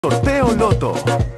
Sorteo Loto.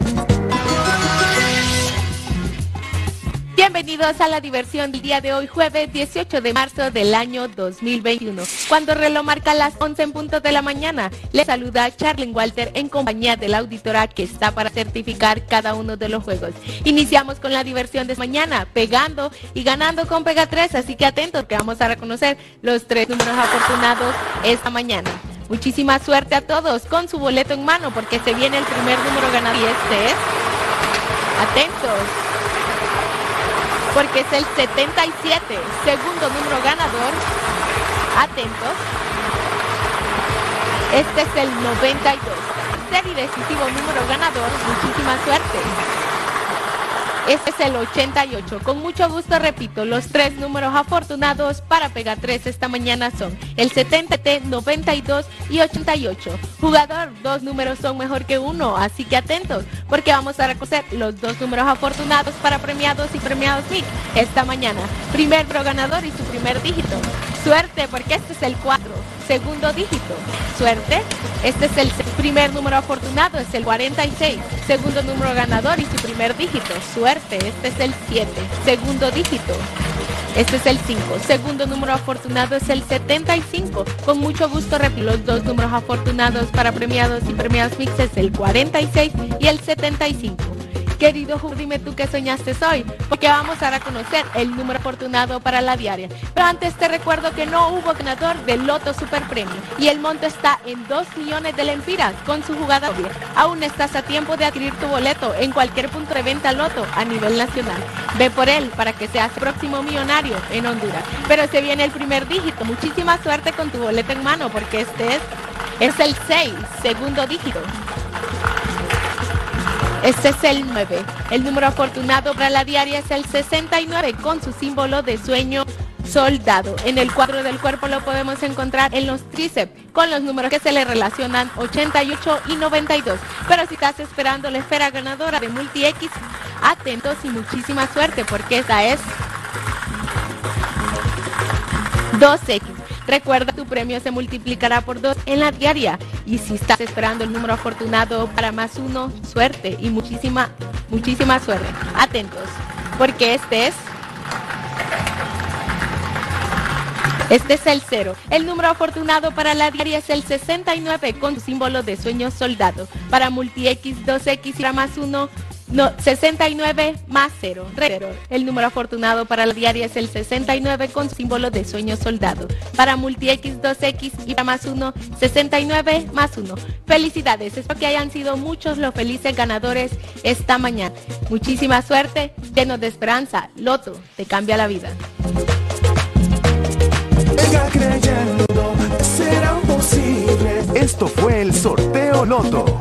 Bienvenidos a la diversión del día de hoy, jueves 18 de marzo del año 2021. Cuando el reloj marca las 11 en punto de la mañana, les saluda Charlene Walter en compañía de la auditora que está para certificar cada uno de los juegos. Iniciamos con la diversión de mañana, pegando y ganando con Pega 3, así que atentos que vamos a reconocer los 3 números afortunados esta mañana. Muchísima suerte a todos con su boleto en mano porque se viene el primer número ganador y este es, atentos, porque es el 77, segundo número ganador, atentos, este es el 92, tercer y decisivo número ganador, muchísima suerte. Este es el 88. Con mucho gusto repito, los 3 números afortunados para Pega 3 esta mañana son el 70, 92 y 88. Jugador, 2 números son mejor que 1, así que atentos, porque vamos a reconocer los 2 números afortunados para premiados y premiados mix esta mañana. Primer número ganador y su primer dígito. Suerte, porque este es el 4, segundo dígito. Suerte, este es el primer número afortunado, es el 46, segundo número ganador y su primer dígito. Suerte, este es el 7, segundo dígito. Este es el 5, segundo número afortunado es el 75. Con mucho gusto repito, los 2 números afortunados para premiados y premiados mix es el 46 y el 75. Querido jugador, dime tú qué soñaste hoy, porque vamos a reconocer el número afortunado para la diaria. Pero antes te recuerdo que no hubo ganador del Loto Super Premio y el monto está en 2 millones de lempiras con su jugada doble. Aún estás a tiempo de adquirir tu boleto en cualquier punto de venta Loto a nivel nacional. Ve por él para que seas próximo millonario en Honduras. Pero se viene el primer dígito. Muchísima suerte con tu boleto en mano porque este es el 6, segundo dígito. Este es el 9. El número afortunado para la diaria es el 69 con su símbolo de sueño soldado. En el cuadro del cuerpo lo podemos encontrar en los tríceps con los números que se le relacionan 88 y 92. Pero si estás esperando la esfera ganadora de Multi X, atentos y muchísima suerte porque esa es 2X. Recuerda, tu premio se multiplicará por 2 en la diaria. Y si estás esperando el número afortunado para más 1, suerte y muchísima suerte. Atentos, porque este es el 0. El número afortunado para la diaria es el 69 con su símbolo de sueño soldado. Para Multi X, 2X y para más 1, 69 más 0. El número afortunado para la diaria es el 69 con símbolo de sueño soldado. Para Multi X, 2X y para más 1, 69 más 1. Felicidades, espero que hayan sido muchos los felices ganadores esta mañana. Muchísima suerte, llenos de esperanza. Loto te cambia la vida. Siga creyendo, será posible. Esto fue el Sorteo Loto.